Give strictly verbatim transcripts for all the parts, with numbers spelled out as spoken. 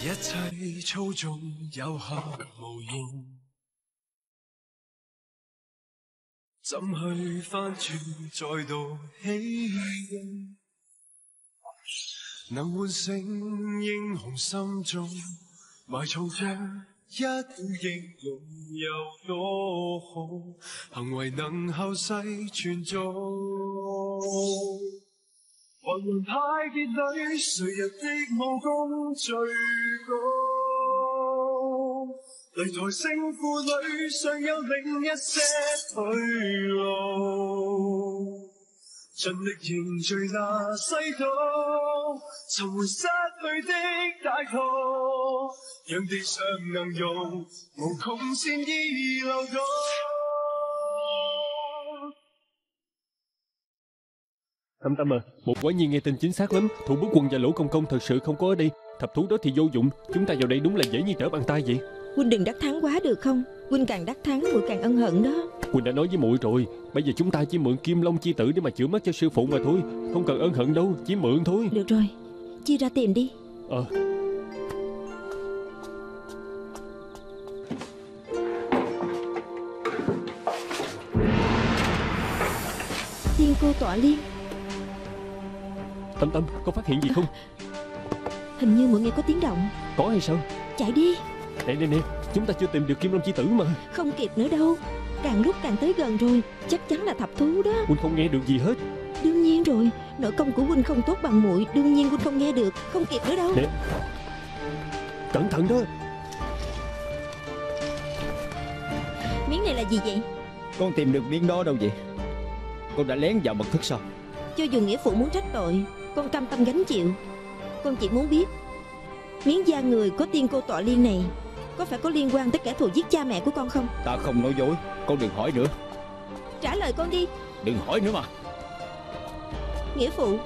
一切操縱有限無形，怎去翻轉再度起勁，能喚醒英雄心中埋藏着一股英勇有多好，行為能後世傳頌。雲雲太結裏，誰人的武功最高？擂台勝負裏，尚有另一些退路。盡力凝聚那世道，尋回失去的解套，讓地上能容無窮善意流動。 Tâm Tâm à, một quả nhiên nghe tin chính xác lắm. Thủ bức quân và lỗ công công thật sự không có ở đây. Thập thú đó thì vô dụng. Chúng ta vào đây đúng là dễ như trở bàn tay vậy. Huynh đừng đắc thắng quá được không? Huynh càng đắc thắng muội càng ân hận đó. Huynh đã nói với muội rồi, bây giờ chúng ta chỉ mượn Kim Long chi tử để mà chữa mắt cho sư phụ mà thôi. Không cần ân hận đâu, chỉ mượn thôi. Được rồi, chia ra tìm đi. Ờ Tiên cô tọa liên. Tâm Tâm, có phát hiện gì không? Hình như mọi người có tiếng động. Có hay sao? Chạy đi. Nè nè nè, chúng ta chưa tìm được Kim Long chi tử mà. Không kịp nữa đâu. Càng lúc càng tới gần rồi. Chắc chắn là thập thú đó. Huynh không nghe được gì hết. Đương nhiên rồi, nội công của huynh không tốt bằng muội, đương nhiên huynh không nghe được. Không kịp nữa đâu. Nè, cẩn thận đó. Miếng này là gì vậy? Con tìm được miếng đó đâu vậy? Con đã lén vào mật thất sao? Cho dù nghĩa phụ muốn trách tội, con cam tâm gánh chịu. Con chỉ muốn biết miếng da người có tiên cô tọa liên này có phải có liên quan tới kẻ thù giết cha mẹ của con không? Ta không nói dối. Con đừng hỏi nữa. Trả lời con đi. Đừng hỏi nữa mà. Nghĩa phụ,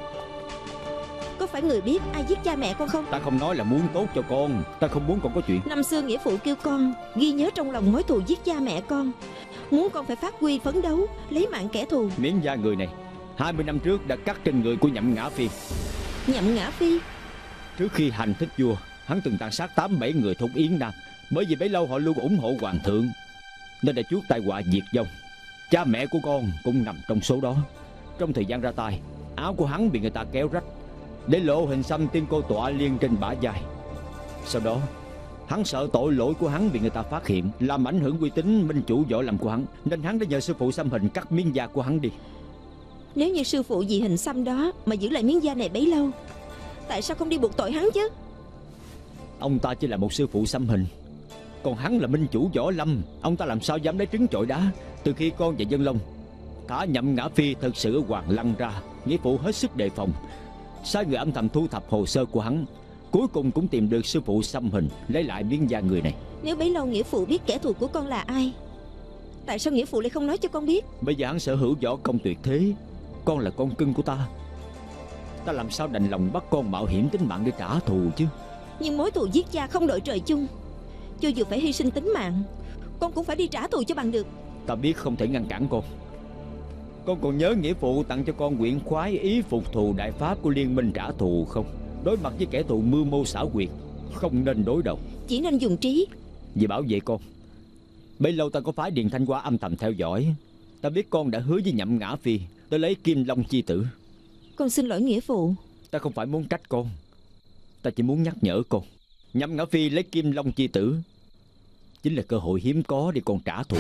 có phải người biết ai giết cha mẹ con không? Ta không nói là muốn tốt cho con. Ta không muốn con có chuyện. Năm xưa nghĩa phụ kêu con ghi nhớ trong lòng mối thù giết cha mẹ con, muốn con phải phát huy phấn đấu lấy mạng kẻ thù. Miếng da người này hai mươi năm trước đã cắt trên người của Nhậm Ngã Phi. Nhậm Ngã Phi? Trước khi hành thích vua, hắn từng tàn sát tám bảy người thôn Yến Nam. Bởi vì bấy lâu họ luôn ủng hộ hoàng thượng, nên đã chuốc tai họa diệt vong. Cha mẹ của con cũng nằm trong số đó. Trong thời gian ra tay, áo của hắn bị người ta kéo rách, để lộ hình xăm tiên cô tọa liên trên bả vai. Sau đó hắn sợ tội lỗi của hắn bị người ta phát hiện, làm ảnh hưởng uy tín minh chủ võ lâm của hắn, nên hắn đã nhờ sư phụ xăm hình cắt miếng da của hắn đi. Nếu như sư phụ vì hình xăm đó mà giữ lại miếng da này bấy lâu, tại sao không đi buộc tội hắn chứ? Ông ta chỉ là một sư phụ xăm hình, còn hắn là minh chủ võ lâm. Ông ta làm sao dám lấy trứng trọi đá? Từ khi con và Dân Long thả Nhậm Ngã Phi thật sự ở Hoàng Lăng ra, nghĩa phụ hết sức đề phòng, sai người âm thầm thu thập hồ sơ của hắn. Cuối cùng cũng tìm được sư phụ xăm hình, lấy lại miếng da người này. Nếu bấy lâu nghĩa phụ biết kẻ thù của con là ai, tại sao nghĩa phụ lại không nói cho con biết? Bây giờ hắn sở hữu võ công tuyệt thế, con là con cưng của ta. Ta làm sao đành lòng bắt con mạo hiểm tính mạng để trả thù chứ? Nhưng mối thù giết cha không đội trời chung, cho dù phải hy sinh tính mạng, con cũng phải đi trả thù cho bằng được. Ta biết không thể ngăn cản con. Con còn nhớ nghĩa phụ tặng cho con quyển khoái ý phục thù đại pháp của liên minh trả thù không? Đối mặt với kẻ thù mưu mô xảo quyệt, không nên đối đầu, chỉ nên dùng trí. Vì bảo vệ con, bấy lâu ta có phái Điền Thanh qua âm thầm theo dõi. Ta biết con đã hứa với Nhậm Ngã Phi tới lấy Kim Long chi tử. Con xin lỗi nghĩa phụ. Ta không phải muốn trách con, ta chỉ muốn nhắc nhở con. Nhậm Ngã Phi lấy Kim Long chi tử chính là cơ hội hiếm có để con trả thù.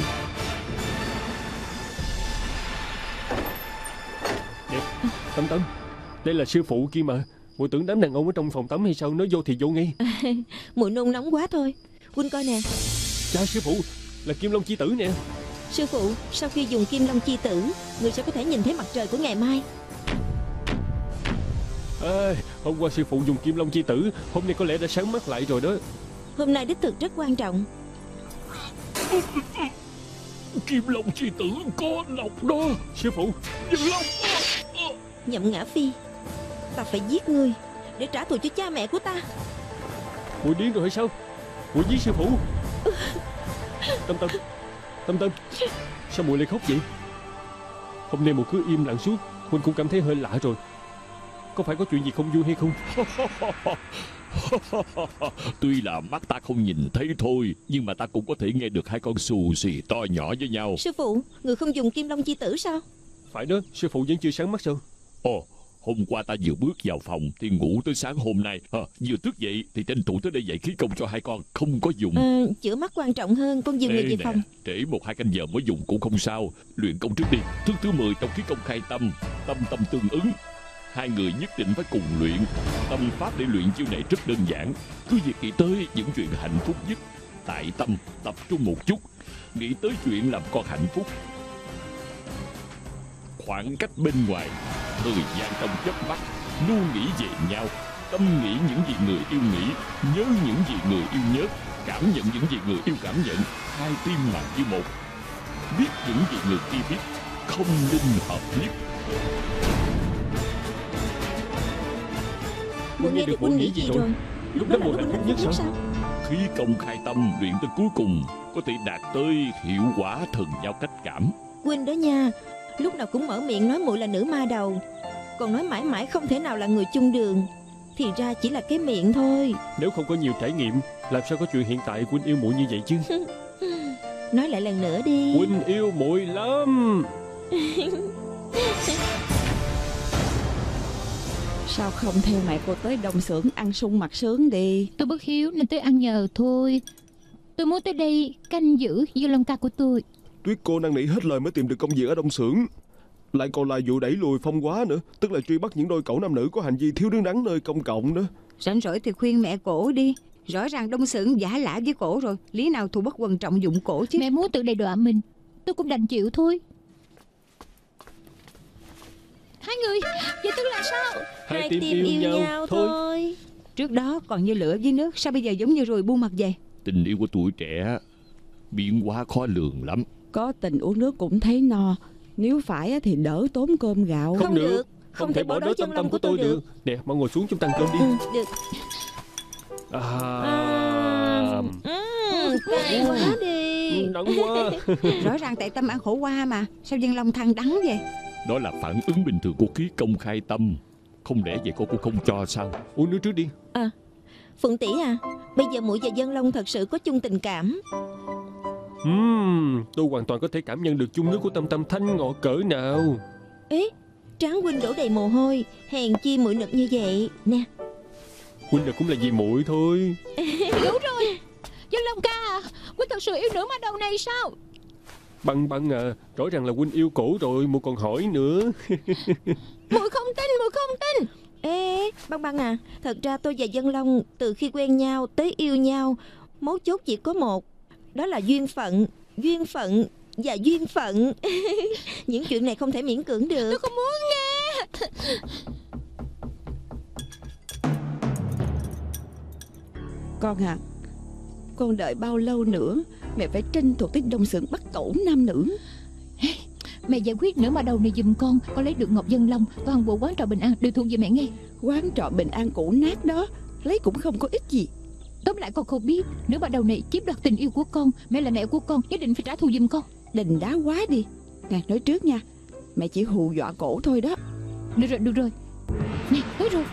Nè, Tâm Tâm, đây là sư phụ kia mà. Muội tưởng đám đàn ông ở trong phòng tắm hay sao, nói vô thì vô ngay. À, muội nôn nóng quá thôi. Huynh coi nè. Cha sư phụ, là Kim Long chi tử nè. Sư phụ, sau khi dùng Kim Long chi tử, người sẽ có thể nhìn thấy mặt trời của ngày mai. À, hôm qua sư phụ dùng Kim Long chi tử, hôm nay có lẽ đã sáng mắt lại rồi đó. Hôm nay đích thực rất quan trọng. Kim Long chi tử có độc đó. Sư phụ, Dân Long. Nhậm Ngã Phi, ta phải giết ngươi để trả thù cho cha mẹ của ta. Muội điên rồi hay sao? Muội giết sư phụ. Tâm Tâm, Tâm Tâm, sao muội lại khóc vậy? Hôm nay muội cứ im lặng suốt, Huynh cũng cảm thấy hơi lạ rồi. Có phải có chuyện gì không vui hay không? Tuy là mắt ta không nhìn thấy thôi, nhưng mà ta cũng có thể nghe được hai con xù xì to nhỏ với nhau. Sư phụ, người không dùng kim long chi tử sao? Phải đó, sư phụ vẫn chưa sáng mắt sao? Ồ, hôm qua ta vừa bước vào phòng thì ngủ tới sáng hôm nay, à, vừa thức dậy thì tranh thủ tới đây dạy khí công cho hai con. Không có dùng. À, chữa mắt quan trọng hơn, con dìu người về nè, phòng. trễ một hai canh giờ mới dùng cũng không sao. Luyện công trước đi. Thức thứ mười trong khí công khai tâm, tâm tâm tương ứng. Hai người nhất định phải cùng luyện. Tâm pháp để luyện chiêu này rất đơn giản. Cứ việc nghĩ tới những chuyện hạnh phúc nhất, tại tâm tập trung một chút, nghĩ tới chuyện làm con hạnh phúc. Khoảng cách bên ngoài, thời gian trong chớp mắt, luôn nghĩ về nhau. Tâm nghĩ những gì người yêu nghĩ, nhớ những gì người yêu nhớ, cảm nhận những gì người yêu cảm nhận. Hai tim mà như một, biết những gì người kia biết, không linh hợp nhất. Cô nghe được huynh nghĩ gì rồi? Lúc đó mùa hạnh phúc nhất sao? sao? Khí công khai tâm luyện tới cuối cùng có thể đạt tới hiệu quả thần giao cách cảm. Huynh đó nha, lúc nào cũng mở miệng nói muội là nữ ma đầu, còn nói mãi mãi không thể nào là người chung đường, thì ra chỉ là cái miệng thôi. Nếu không có nhiều trải nghiệm, làm sao có chuyện hiện tại huynh yêu muội như vậy chứ? Nói lại lần nữa đi. Huynh yêu muội lắm. Sao không theo mẹ cô tới đông xưởng ăn sung mặc sướng đi? Tôi bất hiếu nên tôi ăn nhờ thôi. Tôi muốn tới đây canh giữ Dương Long ca của tôi. Tuyết cô năn nỉ hết lời mới tìm được công việc ở đông xưởng. Lại còn là vụ đẩy lùi Phong Quá nữa, tức là truy bắt những đôi cẩu nam nữ có hành vi thiếu đứng đắn nơi công cộng nữa. Rảnh rỗi thì khuyên mẹ cổ đi. Rõ ràng đông xưởng giả lả với cổ rồi, lý nào thù bất quần trọng dụng cổ chứ. Mẹ muốn tự đầy đọa mình, tôi cũng đành chịu thôi. Hai người, vậy tức là sao? Hai, Hai tim, tim yêu, yêu nhau, nhau thôi. thôi. Trước đó còn như lửa với nước, sao bây giờ giống như ruồi buông mặt vậy? Tình yêu của tuổi trẻ biến hóa khó lường lắm. Có tình uống nước cũng thấy no. Nếu phải thì đỡ tốn cơm gạo. Không, không được, được. Không, không thể bỏ đói chân lòng của tôi được. được Nè, mau ngồi xuống chúng ta ăn cơm đi. Ừ, được. À... À... Ừ, cay quá đi. Đắng quá. Rõ ràng tại tâm ăn khổ qua mà, sao dân Long than đắng vậy? Đó là phản ứng bình thường của khí công khai tâm. Không lẽ vậy cô cũng không cho sao? Uống nước trước đi. À, Phượng tỷ à, bây giờ muội và Dân Long thật sự có chung tình cảm. Uhm, tôi hoàn toàn có thể cảm nhận được chung nước của Tâm Tâm thanh ngọt cỡ nào. Ê, trán huynh đổ đầy mồ hôi, hèn chi muội nực như vậy nè. Huynh là cũng là vì muội thôi. Đúng rồi, Dân Long ca à, huynh thật sự yêu nữ ma đầu này sao? Băng Băng à, rõ ràng là huynh yêu cổ rồi, muội còn hỏi nữa. Muội không tin, muội không tin. Ê, Băng Băng à, thật ra tôi và Dân Long từ khi quen nhau tới yêu nhau, mấu chốt chỉ có một, đó là duyên phận, duyên phận và duyên phận. Những chuyện này không thể miễn cưỡng được. Tôi không muốn nghe. Con à, con đợi bao lâu nữa? Mẹ phải tranh thủ tới đông xưởng bắt cẩu nam nữ. Mẹ giải quyết nữ ma đầu này giùm con. Con lấy được Ngọc Dân Long, toàn bộ quán trọ Bình An đều thuộc về mẹ nghe. Quán trọ Bình An cũ nát đó, lấy cũng không có ích gì. Tóm lại con không biết, nữ ma đầu này chiếm đoạt tình yêu của con. Mẹ là mẹ của con, nhất định phải trả thù giùm con. Đình đá quá đi. Nè, nói trước nha, mẹ chỉ hù dọa cổ thôi đó. Được rồi, được rồi. Nè, nói rồi.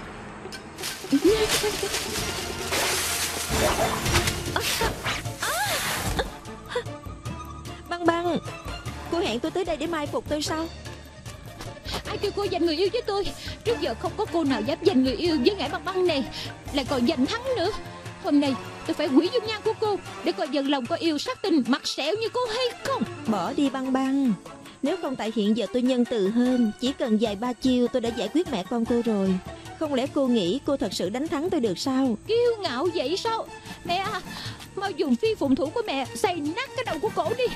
Băng Băng, cô hẹn tôi tới đây để mai phục tôi sao? Ai kêu cô giành người yêu với tôi? Trước giờ không có cô nào dám giành người yêu với ngải Băng Băng này, lại còn giành hắn nữa. Hôm nay tôi phải hủy dung nhan của cô để coi Dân Long có yêu sát tình mặt sẹo như cô hay không. Bỏ đi Băng Băng. Nếu không tại hiện giờ tôi nhân từ hơn, chỉ cần vài ba chiêu tôi đã giải quyết mẹ con cô rồi. Không lẽ cô nghĩ cô thật sự đánh thắng tôi được sao? Kiêu ngạo vậy sao? Mẹ à, mau dùng phi phụng thủ của mẹ xày nát cái đầu của cổ đi.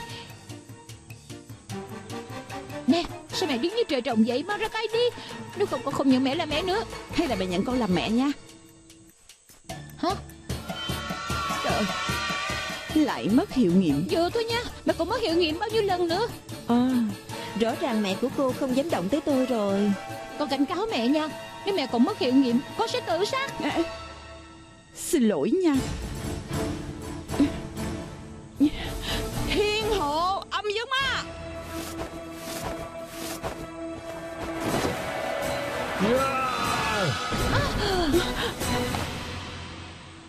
Nè, sao mẹ đứng như trời trồng vậy? Mau ra tay đi. Nếu không con không nhận mẹ là mẹ nữa. Hay là mẹ nhận con làm mẹ nha. Hả? Trời, lại mất hiệu nghiệm. vừa thôi nha, mẹ còn mất hiệu nghiệm bao nhiêu lần nữa. À, rõ ràng mẹ của cô không dám động tới tôi rồi. Con cảnh cáo mẹ nha, nếu mẹ còn mất hiệu nghiệm, con sẽ tự sát. À, xin lỗi nha. Thiên hộ âm dương ma.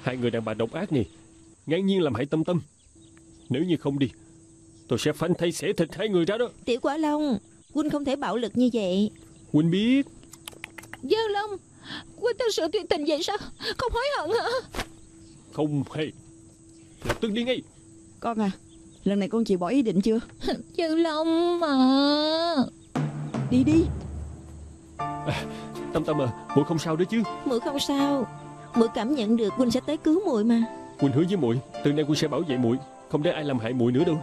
Hai người đàn bà độc ác này ngang nhiên làm hại Tâm Tâm. Nếu như không đi, tôi sẽ phanh thay xẻ thịt hai người ra đó. Tiểu Quả Long, huynh không thể bạo lực như vậy. Huynh biết. Dân Long, huynh thật sự tuyệt tình vậy sao? Không hối hận hả? Không hề. Lập tức đi ngay. Con à, lần này con chịu bỏ ý định chưa? Dân Long mà. Đi đi. À, Tâm Tâm à, muội không sao đó chứ? Muội không sao. Muội cảm nhận được huynh sẽ tới cứu muội mà. Huynh hứa với muội, từ nay huynh sẽ bảo vệ muội, không để ai làm hại muội nữa đâu.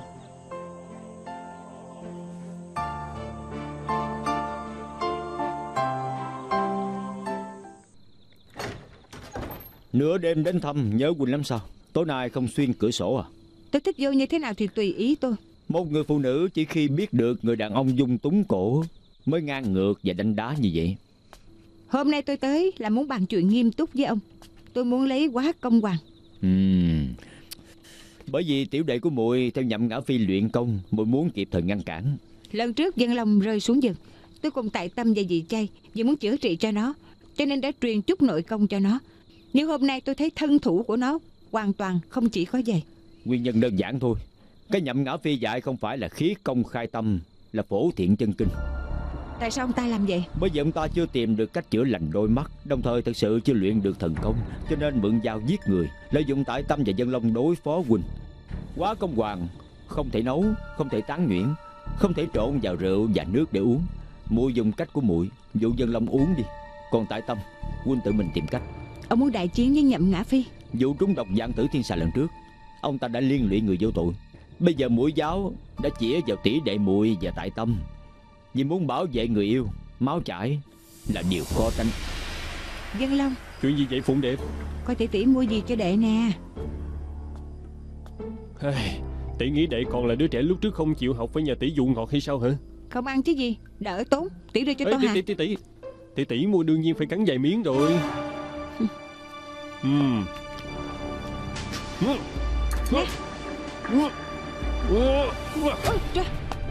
Nửa đêm đến thăm nhớ huynh lắm sao? Tối nay không xuyên cửa sổ à? Tôi thích vô như thế nào thì tùy ý tôi. Một người phụ nữ chỉ khi biết được người đàn ông dung túng cổ mới ngang ngược và đánh đá như vậy. Hôm nay tôi tới là muốn bàn chuyện nghiêm túc với ông. Tôi muốn lấy Quá Công Hoàng. Uhm. Bởi vì tiểu đệ của muội theo Nhậm Ngã Phi luyện công, muội muốn kịp thời ngăn cản. Lần trước Dân Long rơi xuống vực, tôi cùng Tại Tâm và dì Chay vì muốn chữa trị cho nó, cho nên đã truyền chút nội công cho nó. Nhưng hôm nay tôi thấy thân thủ của nó hoàn toàn không chỉ có vậy. Nguyên nhân đơn giản thôi. Cái Nhậm Ngã Phi dạy không phải là khí công khai tâm, là phổ thiện chân kinh. Tại sao ông ta làm vậy? Bởi vì ông ta chưa tìm được cách chữa lành đôi mắt, đồng thời thực sự chưa luyện được thần công, cho nên mượn dao giết người, lợi dụng Tại Tâm và Dân Long đối phó huynh. Quá Công Hoàng không thể nấu, không thể tán nhuyễn, không thể trộn vào rượu và nước để uống. Muội dùng cách của muội, dụ Dân Long uống đi. Còn Tại Tâm, huynh tự mình tìm cách. Ông muốn đại chiến với Nhậm Ngã Phi? Vụ trúng độc Vạn Tử Thiên Xà lần trước, ông ta đã liên lụy người vô tội. Bây giờ mũi giáo đã chĩa vào tỷ đệ muội và Tại Tâm. Vì muốn bảo vệ người yêu, máu chảy là điều khó tránh. Dân Long, chuyện gì vậy Phụng Đẹp? coi tỷ tỷ mua gì cho đệ nè. Hey, tỷ nghĩ đệ còn là đứa trẻ lúc trước không chịu học với nhà tỷ dụ ngọt hay sao hả? Không ăn chứ gì, đỡ tốn. Tỷ đưa cho Ê, tôi tỷ, hả? tỷ tỷ tỷ tỷ tỷ mua đương nhiên phải cắn vài miếng rồi. Uhm. Nè. Ôi trời.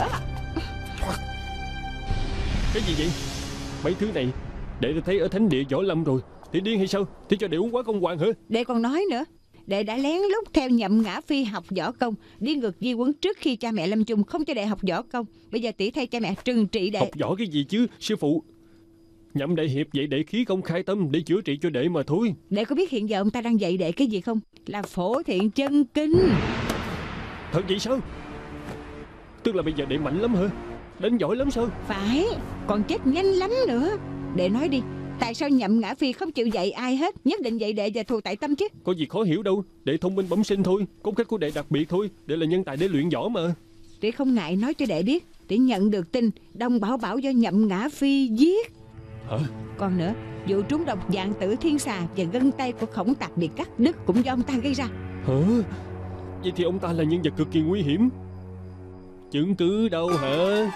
Cái gì vậy? Mấy thứ này đệ đã thấy ở thánh địa Võ Lâm rồi. Tỷ điên hay sao? Tỷ cho đệ uống Quá Công Hoàng hả? Đệ còn nói nữa, đệ đã lén lút theo Nhậm Ngã Phi học võ công, đi ngược di huấn trước khi cha mẹ lâm chung, không cho đệ học võ công. Bây giờ tỷ thay cha mẹ trừng trị đệ. Học võ cái gì chứ sư phụ? Nhậm đại hiệp dạy đệ khí công khai tâm để chữa trị cho đệ mà thôi. Đệ có biết hiện giờ ông ta đang dạy đệ cái gì không? Là phổ thiện chân kinh. Thật vậy sao? Tức là bây giờ đệ mạnh lắm hả? Đánh giỏi lắm sao? Phải, còn chết nhanh lắm nữa. Đệ nói đi, tại sao Nhậm Ngã Phi không chịu dạy ai hết, nhất định dạy đệ và thù Tại Tâm chứ? Có gì khó hiểu đâu. Đệ thông minh bẩm sinh thôi. Cốt cách của đệ đặc biệt thôi. Đệ là nhân tài để luyện võ mà. Tỷ không ngại nói cho đệ biết, tỷ nhận được tin Đông Bảo Bảo do Nhậm Ngã Phi giết. Hả? Còn nữa, vụ trúng độc Vạn Tử Thiên Xà và gân tay của Khổng Tạc bị cắt đứt cũng do ông ta gây ra. Hả? Vậy thì ông ta là nhân vật cực kỳ nguy hiểm. Chứng cứ đâu hả?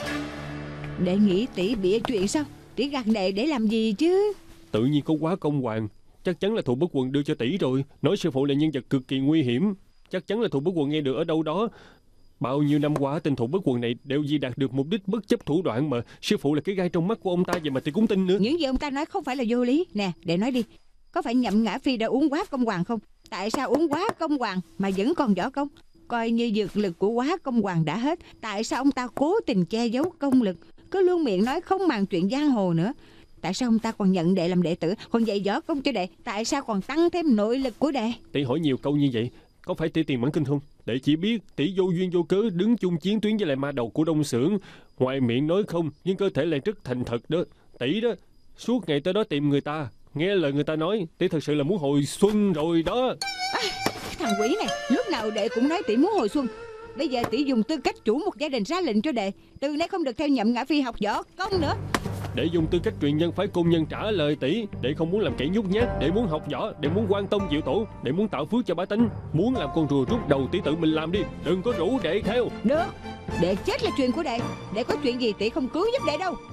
Đệ nghĩ tỷ bịa chuyện sao? Tỷ gạt đệ để làm gì chứ? Tự nhiên có Quá Công Hoàng, chắc chắn là Thụ Bất Quần đưa cho tỷ rồi. Nói sư phụ là nhân vật cực kỳ nguy hiểm, chắc chắn là Thụ Bất Quần nghe được ở đâu đó. Bao nhiêu năm qua tên Thụ Bất Quần này đều vì đạt được mục đích bất chấp thủ đoạn, mà sư phụ là cái gai trong mắt của ông ta, vậy mà tỷ cũng tin nữa. Những gì ông ta nói không phải là vô lý. Nè, để nói đi, có phải Nhậm Ngã Phi đã uống Quá Công Hoàng không? Tại sao uống Quá Công Hoàng mà vẫn còn võ công? Coi như dược lực của Quá Công Hoàng đã hết, tại sao ông ta cố tình che giấu công lực, cứ luôn miệng nói không màng chuyện giang hồ nữa? Tại sao ông ta còn nhận đệ làm đệ tử, còn dạy võ công cho đệ? Tại sao còn tăng thêm nội lực của đệ? Tỷ hỏi nhiều câu như vậy, có phải tỷ tiền mãn kinh không? Đệ chỉ biết tỷ vô duyên vô cớ đứng chung chiến tuyến với lại ma đầu của Đông Xưởng, ngoài miệng nói không nhưng cơ thể lại rất thành thật đó. Tỷ đó suốt ngày tới đó tìm người ta, nghe lời người ta nói. Tỷ thật sự là muốn hồi xuân rồi đó. À, thằng quỷ này lúc nào đệ cũng nói tỷ muốn hồi xuân. Bây giờ tỷ dùng tư cách chủ một gia đình ra lệnh cho đệ, từ nay không được theo Nhậm Ngã Phi học võ công nữa. Để dùng tư cách truyền nhân phái công nhân trả lời tỷ. Để không muốn làm kẻ nhút nhát, để muốn học võ, để muốn quan tông diệu tổ, để muốn tạo phước cho bá tánh. Muốn làm con rùa rút đầu tỷ tự mình làm đi, đừng có rủ đệ theo. Được, đệ chết là chuyện của đệ. Đệ có chuyện gì tỷ không cứu giúp đệ đâu.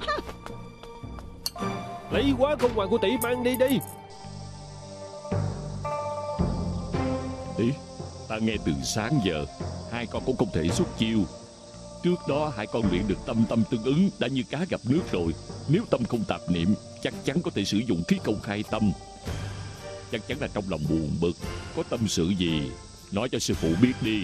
Lấy Quá Công Hoàng của tỷ mang đi đi. Tỷ, ta nghe từ sáng giờ hai con cũng không thể xuất chiêu. Trước đó hai con luyện được tâm tâm tương ứng đã như cá gặp nước rồi. Nếu tâm không tạp niệm, chắc chắn có thể sử dụng khí công khai tâm. chắc chắn là trong lòng buồn bực. Có tâm sự gì nói cho sư phụ biết đi.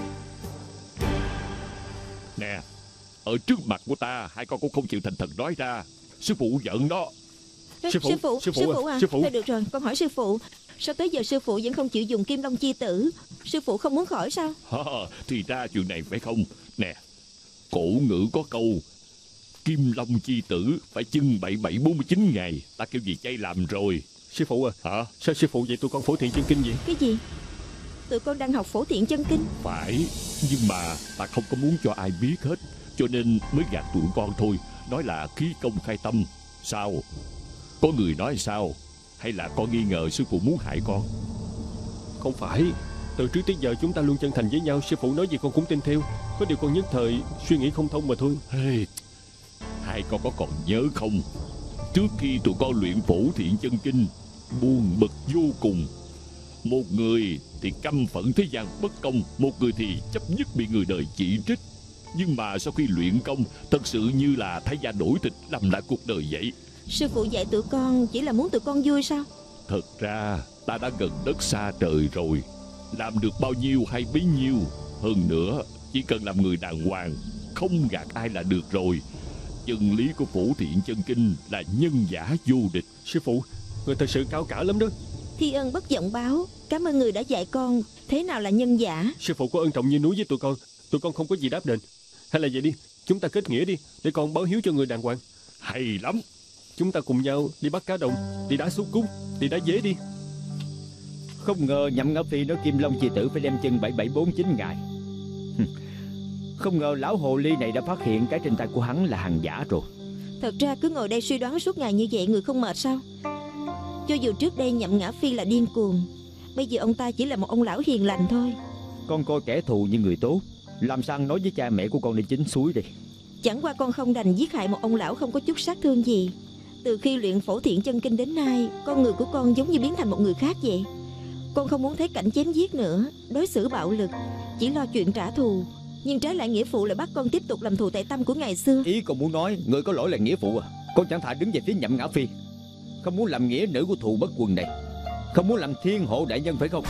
Nè, ở trước mặt của ta hai con cũng không chịu thành thật nói ra. Sư phụ giận đó. Sư phụ, sư phụ, sư phụ, sư phụ à, sư phụ. Thôi được rồi, con hỏi sư phụ, sao tới giờ sư phụ vẫn không chịu dùng Kim Long Chi Tử? Sư phụ không muốn khỏi sao? Ha, thì ra chuyện này phải không? Nè, cổ ngữ có câu Kim Long Chi Tử phải chưng bảy bảy bốn mươi chín ngày. Ta kêu gì chay làm rồi. Sư phụ à, hả? Sao sư phụ dạy tụi con Phổ Thiện Chân Kinh vậy? Cái gì? Tụi con đang học Phổ Thiện Chân Kinh? Phải, nhưng mà ta không có muốn cho ai biết hết, cho nên mới gạt tụi con thôi. Nói là khí công khai tâm. Sao? Có người nói sao? Hay là con nghi ngờ sư phụ muốn hại con? Không phải, từ trước tới giờ chúng ta luôn chân thành với nhau. Sư phụ nói gì con cũng tin theo. Có điều con nhất thời suy nghĩ không thông mà thôi. Hey, hai con có còn nhớ không? Trước khi tụi con luyện Phổ Thiện Chân Kinh, buồn bực vô cùng. Một người thì căm phẫn thế gian bất công, một người thì chấp nhất bị người đời chỉ trích. Nhưng mà sau khi luyện công, thật sự như là thay da đổi thịt, làm lại cuộc đời vậy. Sư phụ dạy tụi con chỉ là muốn tụi con vui sao? Thật ra ta đã gần đất xa trời rồi, làm được bao nhiêu hay bấy nhiêu. Hơn nữa, chỉ cần làm người đàng hoàng, không gạt ai là được rồi. Chân lý của Phổ Thiện Chân Kinh là nhân giả vô địch. Sư phụ, người thật sự cao cả lắm đó. Thi ân bất vọng báo. Cảm ơn người đã dạy con thế nào là nhân giả. Sư phụ có ân trọng như núi với tụi con, tụi con không có gì đáp đền. Hay là vậy đi, chúng ta kết nghĩa đi, để con báo hiếu cho người đàng hoàng. Hay lắm. Chúng ta cùng nhau đi bắt cá đồng, đi đá xúc cúc, đi đá dế đi. Không ngờ Nhậm Ngã Phi nói Kim Long Chi Tử phải đem chân bảy bảy bốn chín ngày. Không ngờ lão hồ ly này đã phát hiện cái trên tay của hắn là hàng giả rồi. Thật ra cứ ngồi đây suy đoán suốt ngày như vậy, người không mệt sao? Cho dù trước đây Nhậm Ngã Phi là điên cuồng, bây giờ ông ta chỉ là một ông lão hiền lành thôi. Con coi kẻ thù như người tốt, làm sao nói với cha mẹ của con đi chính suối đi. Chẳng qua con không đành giết hại một ông lão không có chút sát thương gì. Từ khi luyện Phổ Thiện Chân Kinh đến nay, con người của con giống như biến thành một người khác vậy. Con không muốn thấy cảnh chém giết nữa, đối xử bạo lực, chỉ lo chuyện trả thù. Nhưng trái lại nghĩa phụ lại bắt con tiếp tục làm thù tệ tâm của ngày xưa. Ý con muốn nói người có lỗi là nghĩa phụ à? Con chẳng thà đứng về phía Nhậm Ngã Phi, không muốn làm nghĩa nữ của thù bất quần này, không muốn làm thiên hộ đại nhân phải không?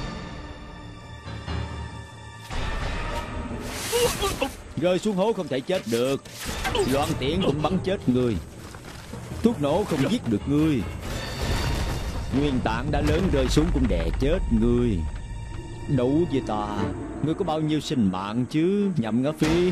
Rơi xuống hố không thể chết được, loạn tiễn cũng bắn chết người, thuốc nổ không giết được ngươi, nguyên tảng đã lớn rơi xuống cũng đè chết ngươi. Đấu với ta, ngươi có bao nhiêu sinh mạng chứ, Nhậm Ngã Phi?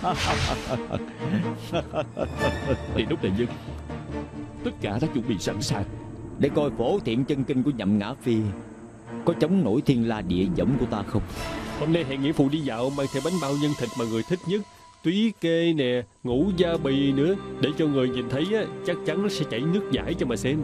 Điện đốc đại nhân, tất cả đã chuẩn bị sẵn sàng. Để coi Phổ Thiện Chân Kinh của Nhậm Ngã Phi có chống nổi thiên la địa võng của ta không. Hôm nay hẹn nghĩa phụ đi dạo, mang theo bánh bao nhân thịt mà người thích nhất, túy kê nè, ngũ gia bì nữa, để cho người nhìn thấy á, chắc chắn nó sẽ chảy nước dãi cho mà xem.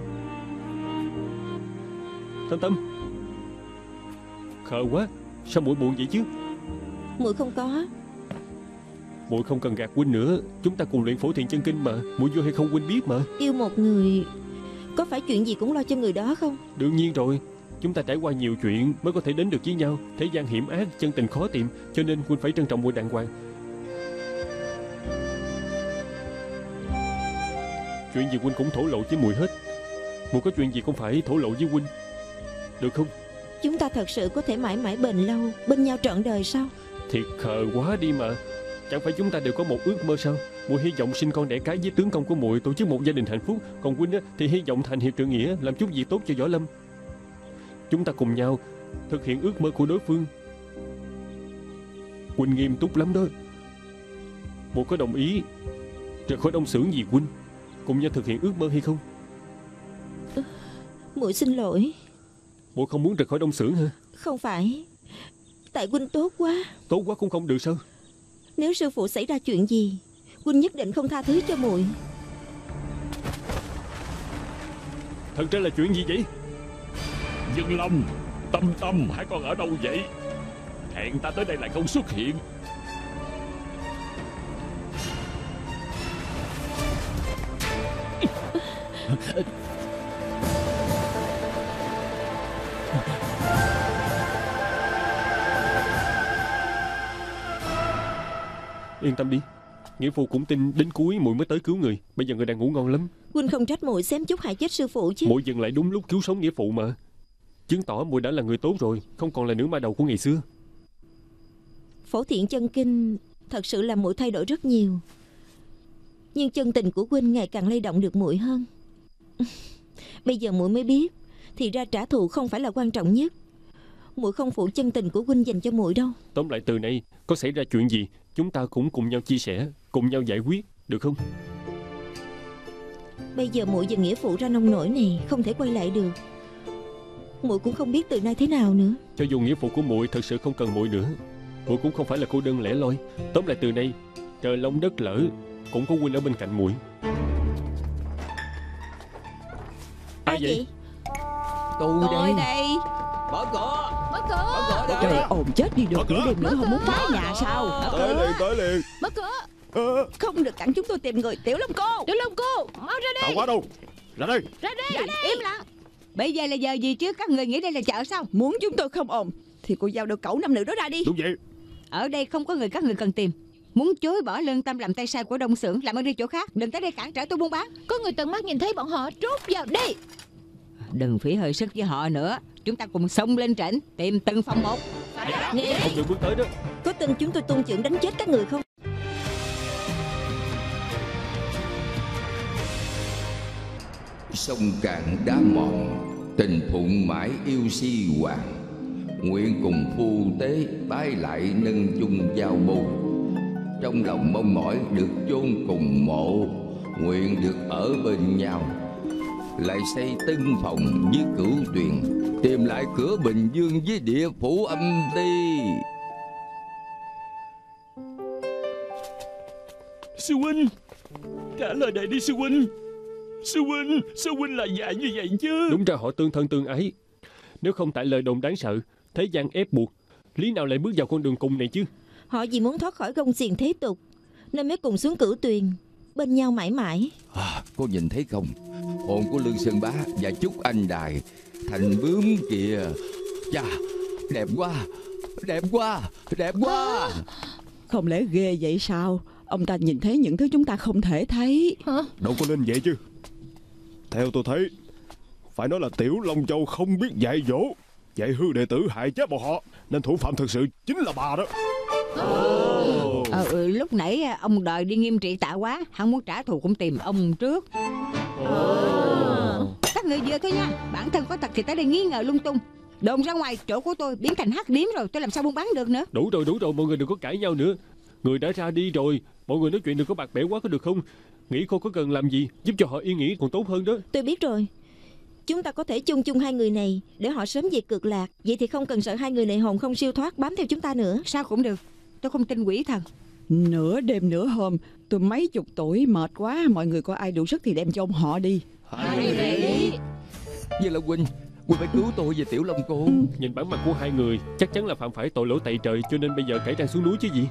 Tâm Tâm, khờ quá, sao muội buồn vậy chứ? Muội không có. Muội không cần gạt huynh nữa, chúng ta cùng luyện Phổ Thiện Chân Kinh mà, muội vui hay không huynh biết mà. Yêu một người, có phải chuyện gì cũng lo cho người đó không? Đương nhiên rồi, chúng ta trải qua nhiều chuyện mới có thể đến được với nhau. Thế gian hiểm ác, chân tình khó tìm, cho nên huynh phải trân trọng muội đàng hoàng. Chuyện gì huynh cũng thổ lộ với muội hết, muội có chuyện gì cũng phải thổ lộ với huynh, được không? Chúng ta thật sự có thể mãi mãi bền lâu, bên nhau trọn đời sao? Thiệt khờ quá đi mà. Chẳng phải chúng ta đều có một ước mơ sao? Muội hy vọng sinh con đẻ cái với tướng công của muội, tổ chức một gia đình hạnh phúc. Còn huynh á, thì hy vọng thành hiệp trượng nghĩa, làm chút việc tốt cho Võ Lâm. Chúng ta cùng nhau thực hiện ước mơ của đối phương. Huynh nghiêm túc lắm đó. Muội có đồng ý rời khỏi Đông Xưởng vì huynh, cùng nhau thực hiện ước mơ hay không? Muội xin lỗi. Muội không muốn rời khỏi Đông Xưởng hả? Không phải, tại huynh tốt quá. Tốt quá cũng không được sao? Nếu sư phụ xảy ra chuyện gì, huynh nhất định không tha thứ cho muội. Thật ra là chuyện gì vậy? Dân Long, Tâm Tâm, hai con ở đâu vậy? Hẹn ta tới đây lại không xuất hiện. Yên tâm đi, nghĩa phụ cũng tin đến cuối muội mới tới cứu người. Bây giờ người đang ngủ ngon lắm. Huynh không trách muội xém chút hại chết sư phụ chứ? Muội dừng lại đúng lúc cứu sống nghĩa phụ mà. chứng tỏ muội đã là người tốt rồi, không còn là nữ ma đầu của ngày xưa. Phổ Thiện chân kinh thật sự làm muội thay đổi rất nhiều, nhưng chân tình của huynh ngày càng lay động được muội hơn. Bây giờ muội mới biết, thì ra trả thù không phải là quan trọng nhất. Muội không phụ chân tình của huynh dành cho muội đâu. Tóm lại từ nay có xảy ra chuyện gì, chúng ta cũng cùng nhau chia sẻ, cùng nhau giải quyết, được không? Bây giờ muội và nghĩa phụ ra nông nổi này không thể quay lại được. Muội cũng không biết từ nay thế nào nữa. Cho dù nghĩa phụ của muội thật sự không cần muội nữa, muội cũng không phải là cô đơn lẻ loi. Tóm lại từ nay, trời long đất lỡ cũng có huynh ở bên cạnh muội. Ai vậy? Tôi đây. đây. Mở cửa. Mở cửa. Mở cửa. Trời ồn chết đi được, nửa đêm nữa không muốn phá nhà sao? Tới liền, tới liền. Mở cửa. Ờ, Không được cản chúng tôi tìm người. Tiểu Long cô, Tiểu Long cô, mau ra Tao đây. quá đâu. Ra đây. Ra đây. im lặng. Bây giờ là giờ gì chứ? Các người nghĩ đây là chợ sao? Muốn chúng tôi không ồn thì cô giao được cẩu nam nữ đó ra đi. Đúng vậy. Ở đây không có người các người cần tìm. Muốn chối bỏ lương tâm làm tay sai của đông xưởng, làm ơn đi chỗ khác, đừng tới đây cản trở tôi buôn bán. Có người tận mắt nhìn thấy bọn họ trút vào đây. Đừng phí hơi sức với họ nữa. Chúng ta cùng xông lên trển, tìm từng phòng một. Nè, Không được bước tới đó. có tin chúng tôi tung chưởng đánh chết các người không? Sông cạn đá mòn, tình phụng mãi yêu si hoàng. Nguyện cùng phu tế bái lại nâng chung giao bầu. Trong lòng mong mỏi được chôn cùng mộ, nguyện được ở bên nhau. Lại xây tân phòng với cửu tuyền, tìm lại cửa Bình Dương với địa phủ âm ti. Sư huynh, trả lời đại đi sư huynh. Sư huynh, sư huynh là dạy như vậy chứ? Đúng ra họ tương thân tương ái. Nếu không tại lời đồn đáng sợ, thế gian ép buộc, lý nào lại bước vào con đường cùng này chứ? Họ vì muốn thoát khỏi gông xiềng thế tục nên mới cùng xuống cửu tuyền, bên nhau mãi mãi. À, cô nhìn thấy không? Hồn của Lương Sơn Bá và Trúc Anh Đài thành bướm kìa. Chà, đẹp quá, đẹp quá, đẹp quá. Không lẽ ghê vậy sao? Ông ta nhìn thấy những thứ chúng ta không thể thấy. Hả? Đâu có nên vậy chứ. Theo tôi thấy, phải nói là Tiểu Long Châu không biết dạy dỗ, dạy hư đệ tử hại chết bọn họ, nên thủ phạm thực sự chính là bà đó. Ờ, ừ, lúc nãy ông đòi đi nghiêm trị Tạ Quá, hắn muốn trả thù cũng tìm ông trước. Các người vừa thôi nha, bản thân có thật thì tới đây nghi ngờ lung tung, đồn ra ngoài chỗ của tôi biến thành hắc điếm rồi, tôi làm sao buôn bán được nữa. Đủ rồi, đủ rồi, mọi người đừng có cãi nhau nữa. Người đã ra đi rồi, mọi người nói chuyện đừng có bạc bẽo quá có được không? Nghĩ cô có cần làm gì, giúp cho họ yên nghỉ còn tốt hơn đó. Tôi biết rồi. Chúng ta có thể chung chung hai người này để họ sớm về cực lạc. Vậy thì không cần sợ hai người này hồn không siêu thoát bám theo chúng ta nữa. Sao cũng được, tôi không tin quỷ thần. Nửa đêm nửa hôm, tôi mấy chục tuổi mệt quá, mọi người có ai đủ sức thì đem cho ông họ đi. Hai đi. Vậy là Huynh, Huynh phải cứu tôi và Tiểu Long cô. Nhìn bản mặt của hai người chắc chắn là phạm phải tội lỗi tày trời, cho nên bây giờ cải trang xuống núi chứ gì.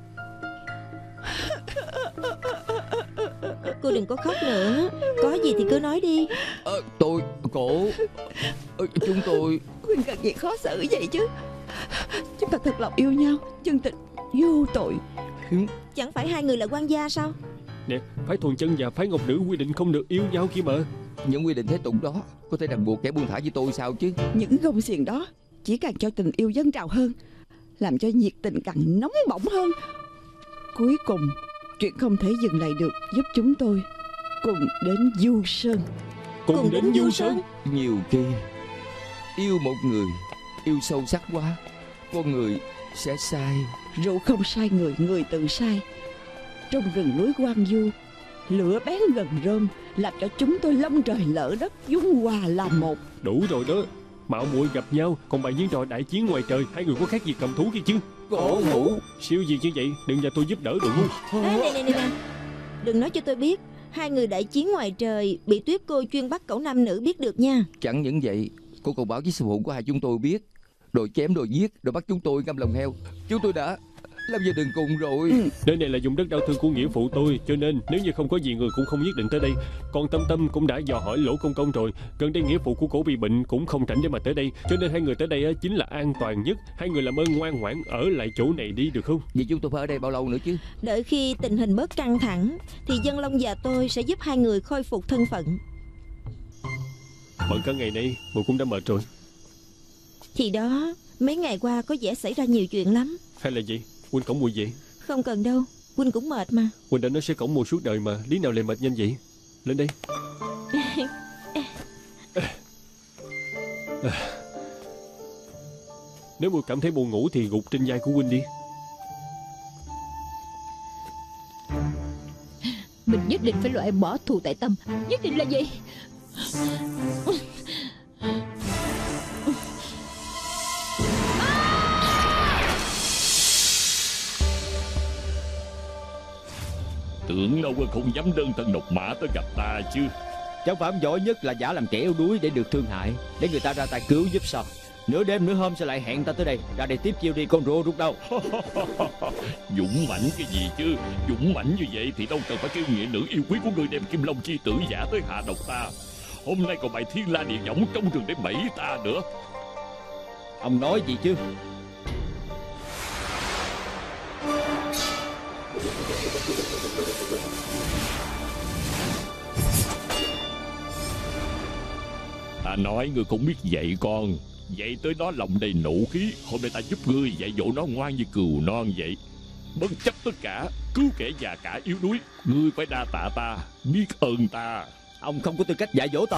Cô đừng có khóc nữa, có gì thì cứ nói đi. Ờ, tôi, cổ, ờ, chúng tôi. Huynh cần gì khó xử vậy chứ? Chúng ta thật lòng yêu nhau, chân tình vô tội. Chẳng phải hai người là quan gia sao? Nè, phái Thuần Chân và phái Ngọc Nữ quy định không được yêu nhau kia mà. Những quy định thế tục đó có thể ràng buộc kẻ buông thả với tôi sao chứ? Những gông xiềng đó chỉ càng cho tình yêu dâng trào hơn, làm cho nhiệt tình càng nóng bỏng hơn. Cuối cùng, chuyện không thể dừng lại được giúp chúng tôi cùng đến Du Sơn. Cùng, Cùng đến đến Du Du Sơn. Sơn. Nhiều khi yêu một người, yêu sâu sắc quá, con người sẽ sai. Rượu không sai người, người tự sai. Trong rừng núi Quan Du, lửa bén gần rơm, làm cho chúng tôi long trời lỡ đất, dung hòa làm một. Đủ rồi đó. Mạo muội gặp nhau, còn bài diễn trò đại chiến ngoài trời, hai người có khác gì cầm thú kia chứ? Cổ hủ. Siêu gì như vậy, đừng nhờ tôi giúp đỡ được không? À, nè nè nè nè, đừng nói cho tôi biết hai người đại chiến ngoài trời bị Tuyết cô chuyên bắt cẩu nam nữ biết được nha. Chẳng những vậy, cô còn báo với sư phụ của hai chúng tôi biết, rồi chém rồi giết, rồi bắt chúng tôi ngâm lòng heo. Chúng tôi đã làm về đường cùng rồi. Ừ. Nơi này là vùng đất đau thương của nghĩa phụ tôi, cho nên nếu như không có gì người cũng không nhất định tới đây. Còn Tâm Tâm cũng đã dò hỏi Lỗ Công Công rồi, gần đây nghĩa phụ của cổ bị bệnh cũng không rảnh để mà tới đây, cho nên hai người tới đây chính là an toàn nhất. Hai người làm ơn ngoan ngoãn ở lại chỗ này đi được không? Vậy chúng tôi phải ở đây bao lâu nữa chứ? Đợi khi tình hình bớt căng thẳng thì Dân Long và tôi sẽ giúp hai người khôi phục thân phận. Bận cả ngày nay, muội cũng đã mệt rồi. Thì đó, mấy ngày qua có vẻ xảy ra nhiều chuyện lắm. Hay là gì? Huynh cõng mùi vậy? Không cần đâu, huynh cũng mệt mà. Huynh đã nói sẽ cõng mùi suốt đời mà, lý nào lại mệt nhanh vậy? Lên đây. Nếu mùi cảm thấy buồn ngủ thì gục trên vai của huynh đi. Mình nhất định phải loại bỏ thù tại tâm. Nhất định là gì? Tưởng đâu không dám đơn thân độc mã tới gặp ta chứ. Cháu phạm giỏi nhất là giả làm kẻ yếu đuối để được thương hại, để người ta ra tay cứu giúp sao? Nửa đêm nửa hôm sẽ lại hẹn ta tới đây, ra đây tiếp chiêu đi con rùa rút đâu. Dũng mãnh cái gì chứ? Dũng mãnh như vậy thì đâu cần phải kêu nghĩa nữ yêu quý của người đem Kim Long chi tử giả tới hạ độc ta. Hôm nay còn bày thiên la địa võng trong rừng để bẫy ta nữa. Ông nói gì chứ? Ta nói ngươi không biết dạy con, dạy tới đó lòng đầy nộ khí. Hôm nay ta giúp ngươi dạy dỗ nó ngoan như cừu non vậy. Bất chấp tất cả, cứu kẻ già cả yếu đuối, ngươi phải đa tạ ta, biết ơn ta. Ông không có tư cách dạy dỗ ta.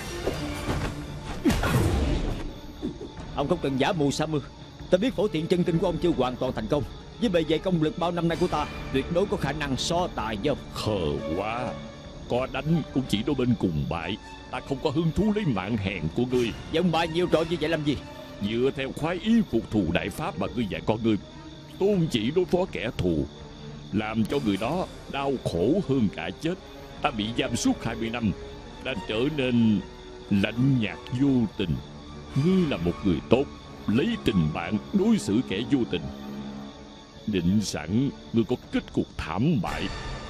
Ông không cần giả mù sa mưa. Ta biết phổ thiện chân tinh của ông chưa hoàn toàn thành công. Với bề dày công lực bao năm nay của ta, tuyệt đối có khả năng so tài với ông. Khờ quá, có đánh cũng chỉ đôi bên cùng bại. Ta không có hứng thú lấy mạng hèn của ngươi. Dòng bài nhiều trò như vậy làm gì? Dựa theo khoái ý phục thù đại pháp mà ngươi dạy con ngươi, tôn chỉ đối phó kẻ thù, làm cho người đó đau khổ hơn cả chết. Ta bị giam suốt hai mươi năm, đã trở nên lạnh nhạt vô tình. Ngươi là một người tốt, lấy tình bạn đối xử kẻ vô tình. Định sẵn ngươi có kết cục thảm bại.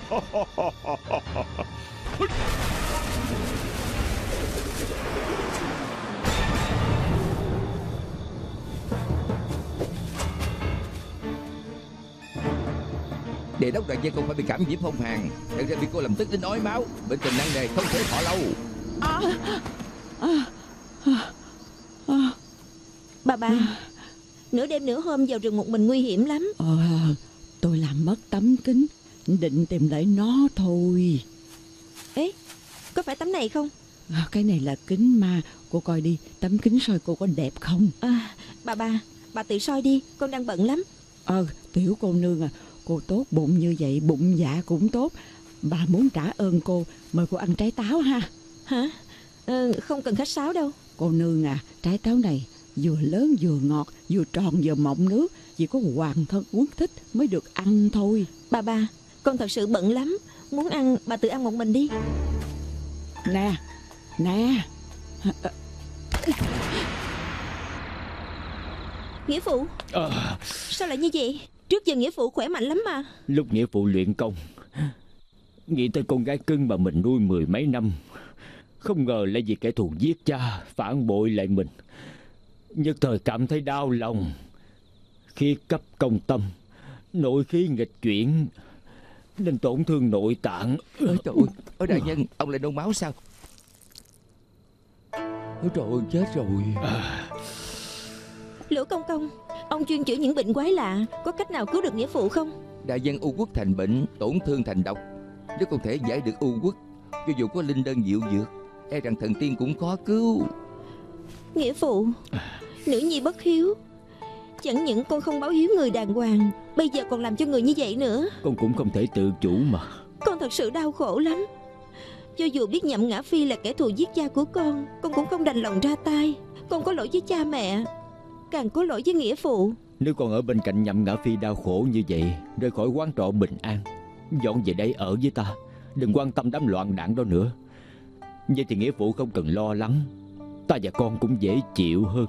Đề đốc đại nhân không phải bị cảm nhiễm phong hàn, thật ra bị cô làm tức đến ói máu. Bệnh tình nặng nề không thể thọ lâu. à, à, à, à. Bà bà, nửa đêm nửa hôm vào rừng một mình nguy hiểm lắm. Ờ, tôi làm mất tấm kính, định tìm lại nó thôi. Ê, có phải tấm này không? À, cái này là kính ma. Cô coi đi, tấm kính soi cô có đẹp không? À, bà bà, bà tự soi đi, con đang bận lắm. Ờ, tiểu cô nương à, cô tốt bụng như vậy, bụng dạ cũng tốt. Bà muốn trả ơn cô, mời cô ăn trái táo ha. Hả? Ờ, không cần khách sáo đâu. Cô nương à, trái táo này vừa lớn vừa ngọt, vừa tròn vừa mọng nước. Chỉ có hoàng thân quốc thích mới được ăn thôi. Bà bà, con thật sự bận lắm. Muốn ăn, bà tự ăn một mình đi. Nè, nè. Nghĩa phụ, à... sao lại như vậy? Trước giờ nghĩa phụ khỏe mạnh lắm mà. Lúc nghĩa phụ luyện công, nghĩ tới con gái cưng mà mình nuôi mười mấy năm, không ngờ lại vì kẻ thù giết cha, phản bội lại mình. Nhất thời cảm thấy đau lòng, khi cấp công tâm, nội khí nghịch chuyển nên tổn thương nội tạng. Ôi trời ơi, ôi đại nhân, ông lại nôn máu sao? Ôi trời ơi, chết rồi. à... Lỗ công công, ông chuyên chữa những bệnh quái lạ, có cách nào cứu được nghĩa phụ không? Đại nhân u quốc thành bệnh, tổn thương thành độc. Nếu không thể giải được u quốc, cho dù có linh đơn diệu dược, e rằng thần tiên cũng khó cứu. Nghĩa phụ, nữ nhi bất hiếu, chẳng những con không báo hiếu người đàng hoàng, bây giờ còn làm cho người như vậy nữa. Con cũng không thể tự chủ mà. Con thật sự đau khổ lắm. Cho dù biết Nhậm Ngã Phi là kẻ thù giết cha của con, con cũng không đành lòng ra tay. Con có lỗi với cha mẹ, càng có lỗi với nghĩa phụ. Nếu con ở bên cạnh Nhậm Ngã Phi đau khổ như vậy, rời khỏi quán trọ bình an, dọn về đây ở với ta, đừng quan tâm đám loạn đảng đó nữa. Vậy thì nghĩa phụ không cần lo lắng, ta và con cũng dễ chịu hơn.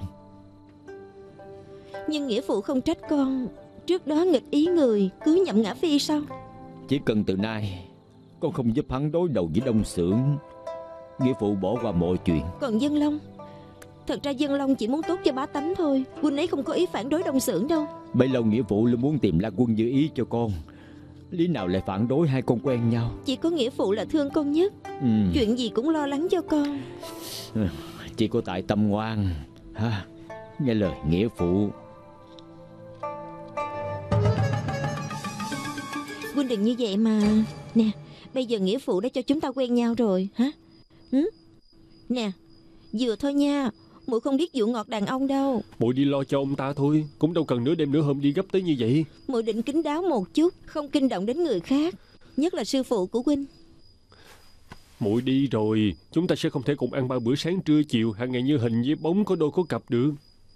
Nhưng nghĩa phụ không trách con trước đó nghịch ý người cưới Nhậm Ngã Phi sao? Chỉ cần từ nay con không giúp hắn đối đầu với Đông Xưởng, nghĩa phụ bỏ qua mọi chuyện. Còn Dân Long, thật ra Dân Long chỉ muốn tốt cho bá tánh thôi. Huynh ấy không có ý phản đối Đông Xưởng đâu. Bấy lâu nghĩa phụ luôn muốn tìm La Quân như ý cho con, lý nào lại phản đối hai con quen nhau? Chỉ có nghĩa phụ là thương con nhất, ừ. chuyện gì cũng lo lắng cho con. Chỉ có tại tâm ngoan ha. nghe lời nghĩa phụ. Huynh đừng như vậy mà. Nè, bây giờ nghĩa phụ đã cho chúng ta quen nhau rồi hả? Ừ? Nè, vừa thôi nha, muội không biết dụ ngọt đàn ông đâu. Muội đi lo cho ông ta thôi, cũng đâu cần nửa đêm nửa hôm đi gấp tới như vậy. Muội định kín đáo một chút, không kinh động đến người khác, nhất là sư phụ của huynh. Muội đi rồi, chúng ta sẽ không thể cùng ăn ba bữa sáng trưa chiều, hàng ngày như hình với bóng có đôi có cặp được.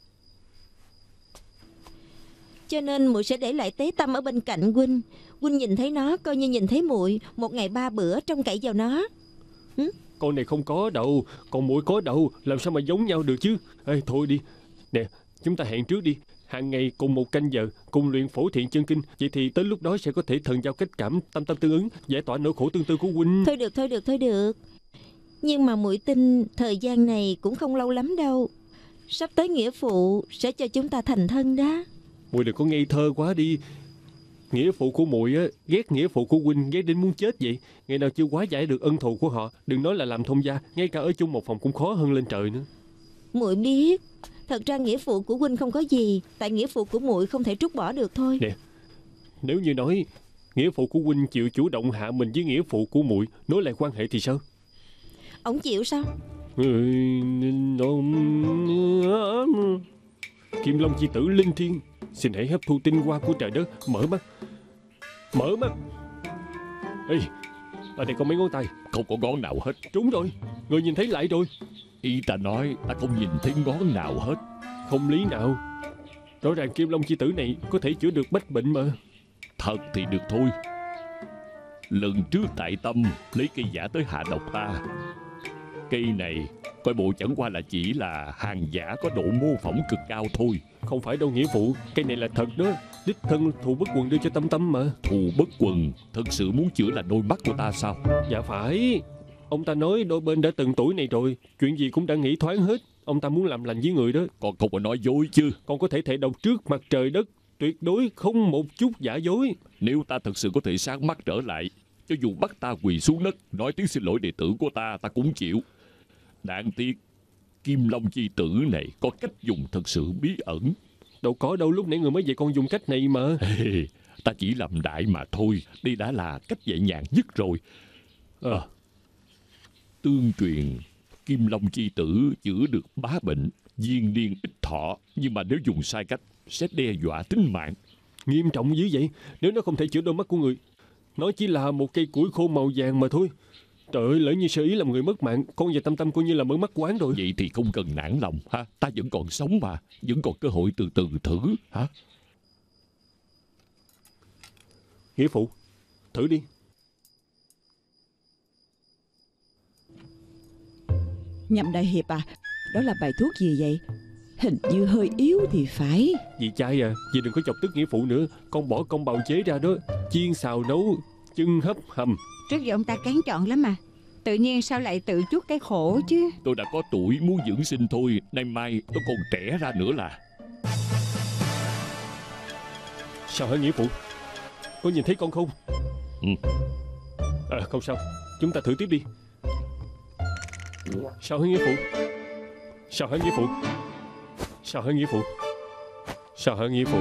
Cho nên muội sẽ để lại Tế Tâm ở bên cạnh huynh. Huynh nhìn thấy nó coi như nhìn thấy muội, một ngày ba bữa trông cậy vào nó. Ừ? Con này không có đâu, còn muội có đâu, làm sao mà giống nhau được chứ. Ê, thôi đi. Nè, chúng ta hẹn trước đi, hàng ngày cùng một canh giờ, cùng luyện Phổ Thiện Chân Kinh. Vậy thì tới lúc đó sẽ có thể thần giao cách cảm, tâm tâm tương ứng, giải tỏa nỗi khổ tương tư của huynh. Thôi được, thôi được, thôi được. Nhưng mà muội tin thời gian này cũng không lâu lắm đâu. Sắp tới nghĩa phụ sẽ cho chúng ta thành thân đó. Muội đừng có ngây thơ quá đi. Nghĩa phụ của muội á, ghét nghĩa phụ của huynh ghét đến muốn chết vậy. Ngày nào chưa quá giải được ân thù của họ, đừng nói là làm thông gia, ngay cả ở chung một phòng cũng khó hơn lên trời nữa. Muội biết, thật ra nghĩa phụ của huynh không có gì, tại nghĩa phụ của muội không thể trút bỏ được thôi. Nè, nếu như nói nghĩa phụ của huynh chịu chủ động hạ mình với nghĩa phụ của muội, nối lại quan hệ thì sao? Ông chịu sao? Kim Long chi tử linh thiêng, xin hãy hấp thu tinh hoa của trời đất. Mở mắt, mở mắt. Ê, ở đây có mấy ngón tay? Không có ngón nào hết. Trúng rồi, người nhìn thấy lại rồi. Ý ta nói ta không nhìn thấy ngón nào hết. Không lý nào. Rõ ràng Kim Long chi tử này có thể chữa được bách bệnh mà. Thật thì được thôi. Lần trước tại Tâm lấy cây giả tới hạ độc ta. Cây này coi bộ chẳng qua là chỉ là hàng giả có độ mô phỏng cực cao thôi. Không phải đâu nghĩa phụ, cây này là thật đó. Đích thân Thù Bất Quần đưa cho Tâm Tâm mà. Thù Bất Quần thật sự muốn chữa là đôi mắt của ta sao? Dạ phải. Ông ta nói đôi bên đã từng tuổi này rồi, chuyện gì cũng đã nghĩ thoáng hết. Ông ta muốn làm lành với người đó. Con không có nói dối chứ? Con có thể thề độc trước mặt trời đất, tuyệt đối không một chút giả dối. Nếu ta thật sự có thể sáng mắt trở lại, cho dù bắt ta quỳ xuống đất nói tiếng xin lỗi đệ tử của ta, ta cũng chịu. Đáng tiếc Kim Long chi tử này có cách dùng thật sự bí ẩn. Đâu có đâu, lúc nãy người mới dạy con dùng cách này mà. Hey, ta chỉ làm đại mà thôi. Đây đã là cách dạy nhàn nhất rồi. À, tương truyền Kim Long chi tử chữa được bá bệnh, viên niên ích thọ. Nhưng mà nếu dùng sai cách sẽ đe dọa tính mạng. Nghiêm trọng dữ vậy. Nếu nó không thể chữa đôi mắt của người, nó chỉ là một cây củi khô màu vàng mà thôi. Trời ơi, lỡ như sơ ý làm người mất mạng, con và Tâm Tâm coi như là mở mắt quán rồi. Vậy thì không cần nản lòng ha. Ta vẫn còn sống mà, vẫn còn cơ hội từ từ thử hả? Nghĩa phụ, thử đi. Nhậm đại hiệp à, đó là bài thuốc gì vậy? Hình như hơi yếu thì phải. Dì trai à, dì đừng có chọc tức nghĩa phụ nữa. Con bỏ công bào chế ra đó, chiên xào nấu, chân hấp hầm. Trước giờ ông ta kén chọn lắm mà, tự nhiên sao lại tự chuốc cái khổ chứ. Tôi đã có tuổi muốn dưỡng sinh thôi. Nay mai tôi còn trẻ ra nữa là. Sao hả nghĩa phụ? Có nhìn thấy con không? Ừ. À, không sao, chúng ta thử tiếp đi. Sao hả nghĩa phụ? Sao hả nghĩa phụ? Sao hả nghĩa phụ? Sao hả nghĩa phụ?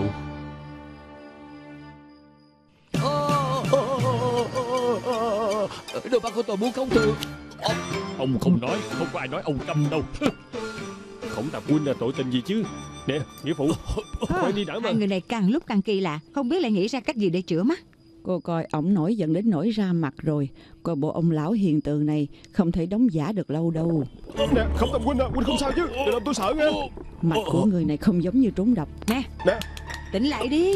Đôi mắt của tôi muốn không thường. Ông, ông không nói, không có ai nói ông câm đâu. Khổng Tạp huynh là tội tình gì chứ? Nè, nghĩa phụ, quay đi đã mà. Hai người này càng lúc càng kỳ lạ, không biết lại nghĩ ra cách gì để chữa mắt. Cô coi ổng nổi giận đến nổi ra mặt rồi. Coi bộ ông lão hiền tường này không thể đóng giả được lâu đâu. Nè, Khổng Tạp huynh à, huynh không sao chứ? Đừng làm tôi sợ nghe. Mặt của người này không giống như trúng độc. Nè, nè, tỉnh lại đi.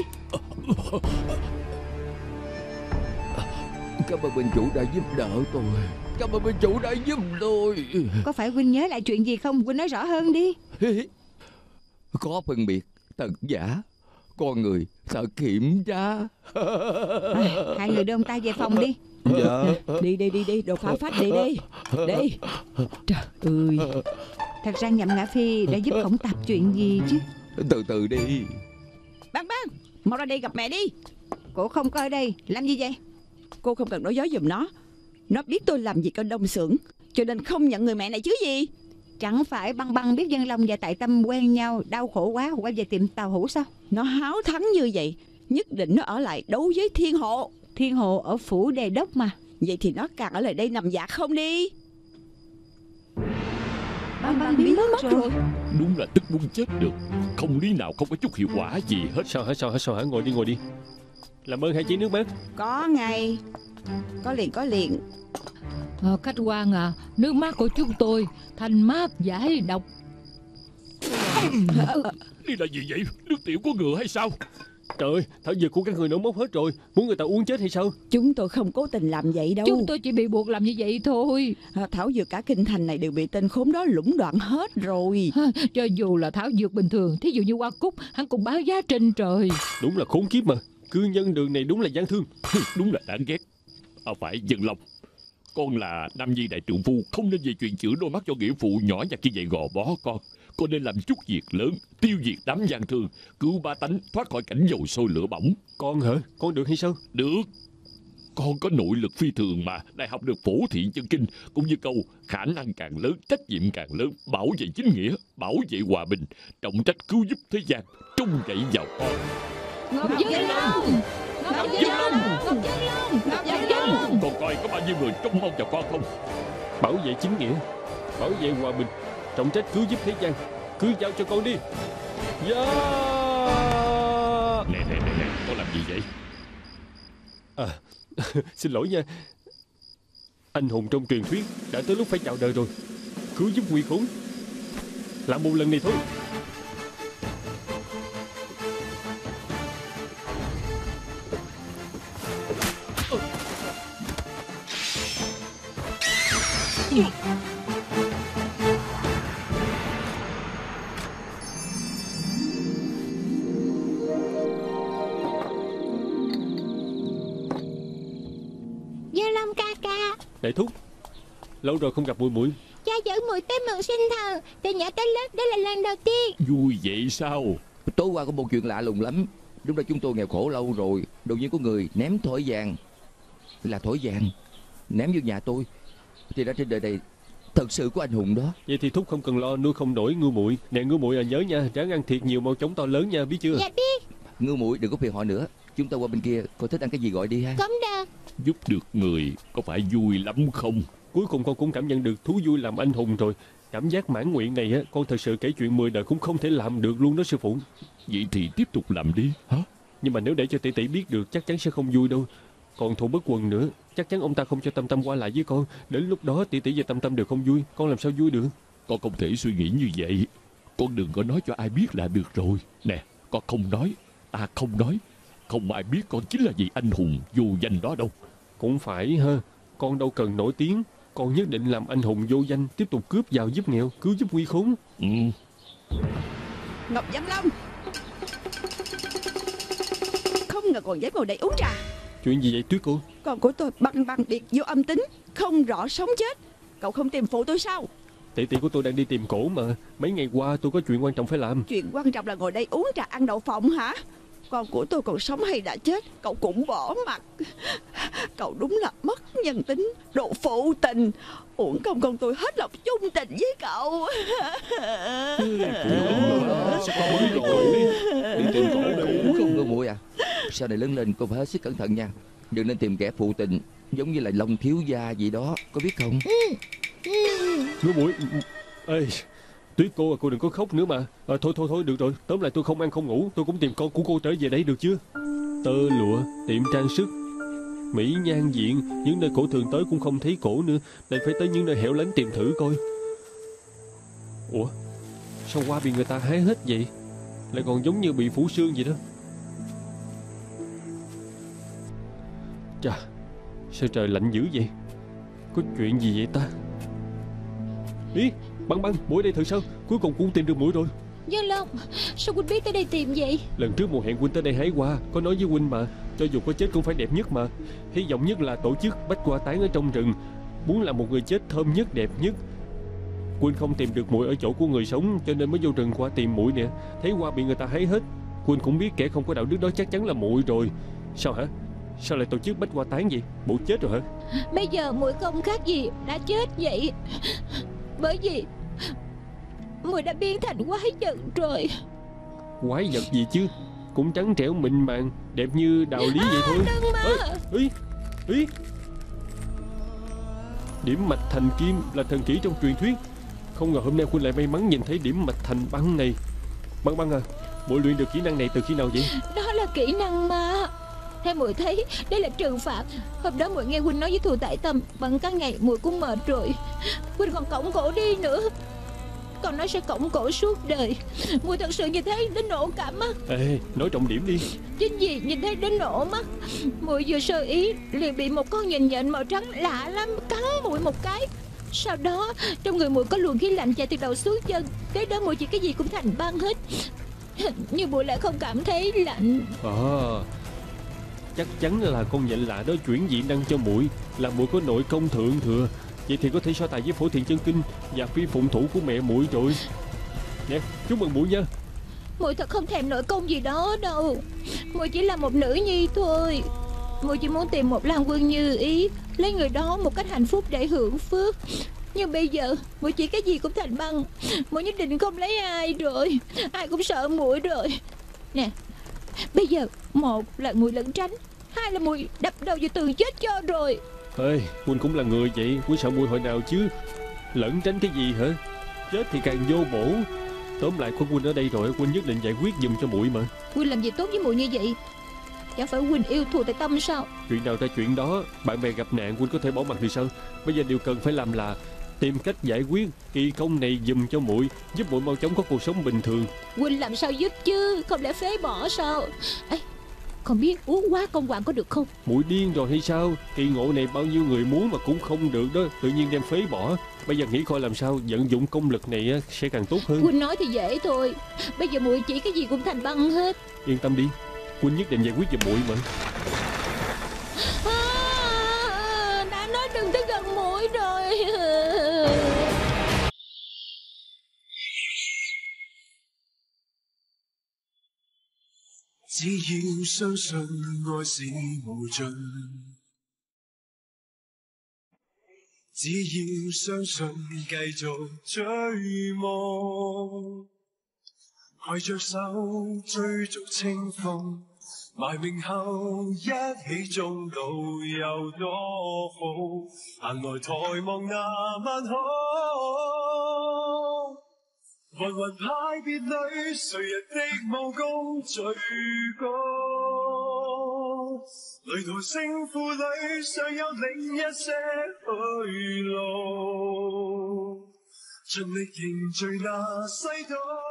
Cảm ơn bên chủ đã giúp đỡ tôi. Cảm ơn bên chủ đã giúp tôi. Có phải huynh nhớ lại chuyện gì không? Huynh nói rõ hơn đi. Có phân biệt thật giả, con người sợ kiểm tra. À, hai người đưa ông ta về phòng đi. Dạ. Đi đi đi đi, đồ phá phách đi đi. Đi. Trời ơi. Thật ra Nhậm Ngã Phi đã giúp Khổng Tạp chuyện gì chứ? Từ từ đi. Băng Băng, mau ra đây gặp mẹ đi. Cô không coi đây, làm gì vậy? Cô không cần nói dối giùm nó. Nó biết tôi làm việc ở Đông Xưởng, cho nên không nhận người mẹ này chứ gì. Chẳng phải Băng Băng biết Dân Long và Tại Tâm quen nhau, đau khổ quá quay về tìm Tào Hữu sao? Nó háo thắng như vậy, nhất định nó ở lại đấu với Thiên Hộ. Thiên Hộ ở phủ đề đốc mà. Vậy thì nó càng ở lại đây nằm dạ không đi. Băng Băng biến mất rồi. Đúng là tức muốn chết được. Không lý nào không có chút hiệu quả gì hết. Sao hả, sao hả, sao hả? Ngồi đi, ngồi đi. Làm ơn hai chén nước mát. Có ngay. Có liền, có liền. à, Khách quan à, nước mát của chúng tôi thanh mát giải độc. Đây là gì vậy? Nước tiểu của ngựa hay sao? Trời ơi, thảo dược của các người nổ mốc hết rồi. Muốn người ta uống chết hay sao? Chúng tôi không cố tình làm vậy đâu. Chúng tôi chỉ bị buộc làm như vậy thôi. à, Thảo dược cả kinh thành này đều bị tên khốn đó lũng đoạn hết rồi. Cho dù là thảo dược bình thường, thí dụ như hoa cúc, hắn cũng báo giá trên trời. Đúng là khốn kiếp mà. Cư nhân đường này đúng là gian thương. Đúng là đáng ghét. À, phải Dân Long, con là nam nhi đại trượng phu, không nên về chuyện chữa đôi mắt cho nghĩa phụ nhỏ nhặt như vậy gò bó con. Con nên làm chút việc lớn, tiêu diệt đám gian thương, cứu ba tánh thoát khỏi cảnh dầu sôi lửa bỏng. Con hả? Con được hay sao? Được. Con có nội lực phi thường mà, lại học được phổ thiện chân kinh, cũng như câu khả năng càng lớn, trách nhiệm càng lớn, bảo vệ chính nghĩa, bảo vệ hòa bình, trọng trách cứu giúp thế gian, trông cậy vào con. Ngọc Dân Long, Ngọc Dân Long, Ngọc Dân Long, Ngọc Dân Long. Con coi có bao nhiêu người trông mong vào con không? Bảo vệ chính nghĩa, bảo vệ hòa bình, trọng trách cứu giúp thế gian, cứ giao cho con đi. Yeah! Nè nè nè nè, con làm gì vậy? À, xin lỗi nha. Anh hùng trong truyền thuyết đã tới lúc phải chào đời rồi. Cứu giúp nguy khốn, làm một lần này thôi. Dân Long ca ca, Đại thúc, lâu rồi không gặp muội muội. cha dẫn muội tới mừng sinh thần. Từ nhỏ tới lớn đây là lần đầu tiên. Vui vậy sao? Tối qua có một chuyện lạ lùng lắm. Lúc đó chúng tôi nghèo khổ lâu rồi, đột nhiên có người ném thỏi vàng. Là thỏi vàng ném vô nhà tôi. Thì ra trên đời này thật sự có anh hùng đó. Vậy thì thúc không cần lo nuôi không nổi ngư muội. Nè ngư muội à, nhớ nha, ráng ăn thiệt nhiều mau chóng to lớn nha, biết chưa? Dạ biết. Ngư muội đừng có phiền họ nữa. Chúng ta qua bên kia, cô thích ăn cái gì gọi đi ha. Cũng được. Giúp được người có phải vui lắm không? Cuối cùng con cũng cảm nhận được thú vui làm anh hùng rồi. Cảm giác mãn nguyện này á, con thật sự kể chuyện mười đời cũng không thể làm được luôn đó sư phụ. Vậy thì tiếp tục làm đi hả? Nhưng mà nếu để cho tỷ tỷ biết được chắc chắn sẽ không vui đâu. Còn Thụ Bất Quần nữa, chắc chắn ông ta không cho Tâm Tâm qua lại với con. Đến lúc đó tỷ tỷ và Tâm Tâm đều không vui, con làm sao vui được? Con không thể suy nghĩ như vậy. Con đừng có nói cho ai biết là được rồi. Nè, con không nói, ta không nói. Không ai biết con chính là vị anh hùng vô danh đó đâu. Cũng phải ha, con đâu cần nổi tiếng. Con nhất định làm anh hùng vô danh, tiếp tục cướp giàu giúp nghèo, cứu giúp nguy khốn. Ừ. Ngọc Dân Long, không ngờ còn dám ngồi đây uống trà. Chuyện gì vậy Tuyết cô? Con của tôi Băng Băng biệt vô âm tính, không rõ sống chết. Cậu không tìm phụ tôi sao? Tỷ tỷ của tôi đang đi tìm cổ mà. Mấy ngày qua tôi có chuyện quan trọng phải làm. Chuyện quan trọng là ngồi đây uống trà ăn đậu phộng hả? Con của tôi còn sống hay đã chết cậu cũng bỏ mặt. Cậu đúng là mất nhân tính, độ phụ tình. Uổng công con tôi hết lòng chung tình với cậu. Sao con mới rồi đi tìm cổ cũ không ngư muội à? Sau này lớn lên cô phải hết sức cẩn thận nha. Đừng nên tìm kẻ phụ tình giống như là Long thiếu gia gì đó, có biết không? Ngư muội, ê, Tuyết cô à, cô đừng có khóc nữa mà. À, thôi thôi thôi được rồi, tóm lại tôi không ăn không ngủ, tôi cũng tìm con của cô trở về đây được chưa? Tơ lụa, tiệm trang sức, mỹ nhan viện, những nơi cổ thường tới cũng không thấy cổ nữa, lại phải tới những nơi hẻo lánh tìm thử coi. Ủa, sao hoa bị người ta hái hết vậy? Lại còn giống như bị phủ xương vậy đó. Chà, sao trời lạnh dữ vậy? Có chuyện gì vậy ta? Ý, Băng Băng, muội đây thử sao? Cuối cùng cũng tìm được muội rồi. Dân Long, sao huynh biết tới đây tìm vậy? Lần trước mùa hẹn huynh tới đây hái hoa, có nói với huynh mà, cho dù có chết cũng phải đẹp nhất mà. Hy vọng nhất là tổ chức bách hoa tán ở trong rừng, muốn làm một người chết thơm nhất, đẹp nhất. Huynh không tìm được muội ở chỗ của người sống, cho nên mới vô rừng qua tìm muội nè. Thấy hoa bị người ta hái hết, huynh cũng biết kẻ không có đạo đức đó chắc chắn là muội rồi. Sao hả? Sao lại tổ chức bách hoa tán vậy? Bộ chết rồi hả? Bây giờ muội không khác gì đã chết vậy. Bởi vì Mùi đã biến thành quái vật rồi. Quái vật gì chứ, cũng trắng trẻo mịn màng, đẹp như đào lý vậy thôi. Đừng mà. Ê, ý, ý. Điểm mạch thành kim là thần kỹ trong truyền thuyết. Không ngờ hôm nay Quân lại may mắn nhìn thấy điểm mạch thành băng này. Băng băng à, muội luyện được kỹ năng này từ khi nào vậy? Đó là kỹ năng mà. Theo muội thấy đây là trừng phạt. Hôm đó muội nghe Huynh nói với Thù Tại Tâm, bận cả ngày muội cũng mệt rồi. Huynh còn cõng cổ đi nữa, còn nói sẽ cõng cổ suốt đời. Muội thật sự nhìn thấy đến nổ cả mắt. Ê, nói trọng điểm đi. Chính vì nhìn thấy đến nổ mắt, muội vừa sơ ý liền bị một con nhện nhện màu trắng lạ lắm cắn muội một cái. Sau đó trong người muội có luồng khí lạnh chạy từ đầu xuống chân. Cái đó muội chỉ cái gì cũng thành băng hết, nhưng muội lại không cảm thấy lạnh. À, chắc chắn là con nhện lạ đó chuyển dị năng cho muội, làm muội có nội công thượng thừa. Vậy thì có thể so tài với Phổ Thiện Chân Kinh và phi phụng thủ của mẹ muội rồi. Nè, chúc mừng muội nha. Muội thật không thèm nội công gì đó đâu. Muội chỉ là một nữ nhi thôi. Muội chỉ muốn tìm một Lan Quân như ý, lấy người đó một cách hạnh phúc để hưởng phước. Nhưng bây giờ muội chỉ cái gì cũng thành băng. Muội nhất định không lấy ai rồi. Ai cũng sợ muội rồi. Nè, bây giờ một là muội lẩn tránh, hai là muội đập đầu vào tường chết cho rồi. Ê, Quân cũng là người vậy, Quân sợ muội hồi nào chứ. Lẩn tránh cái gì hả? Chết thì càng vô bổ. Tóm lại có Quân ở đây rồi, Quân nhất định giải quyết giùm cho muội mà. Huynh làm gì tốt với muội như vậy? Chẳng phải Huynh yêu Thù Tại Tâm sao? Chuyện nào ra chuyện đó, bạn bè gặp nạn Quân có thể bỏ mặt thì sao? Bây giờ điều cần phải làm là tìm cách giải quyết kỳ công này giùm cho muội, giúp muội mau chóng có cuộc sống bình thường. Huynh làm sao giúp chứ, không lẽ phế bỏ sao? Ê, không biết uống quá công hoàng có được không? Muội điên rồi hay sao? Kỳ ngộ này bao nhiêu người muốn mà cũng không được đó, tự nhiên đem phế bỏ. Bây giờ nghĩ coi làm sao vận dụng công lực này á, sẽ càng tốt hơn. Huynh nói thì dễ thôi, bây giờ muội chỉ cái gì cũng thành băng hết. Yên tâm đi, Quân nhất định giải quyết giùm muội mà. À, đã nói đừng tới gần muội rồi. 只要相信愛是無盡，只要相信繼續追夢，攜着手追逐清風，埋名後一起終老有多好，閒來抬望那晚空。芸芸派別裏，誰人的武功最高？擂台勝負裏，尚有另一些去路，盡力凝聚那世道。